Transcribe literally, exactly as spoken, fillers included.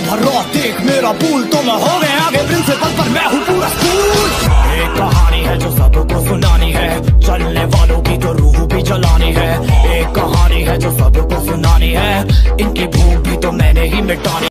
भरो देख मेरा पुल, तो मैं हो गया आगे प्रिंसिपल पर मैं हूँ पूरा स्कूल। एक कहानी है जो सबको सुनानी है, चलने वालों की तो रूह भी जलानी है। एक कहानी है जो सबको सुनानी है, इनकी भूख भी तो मैंने ही मिटानी।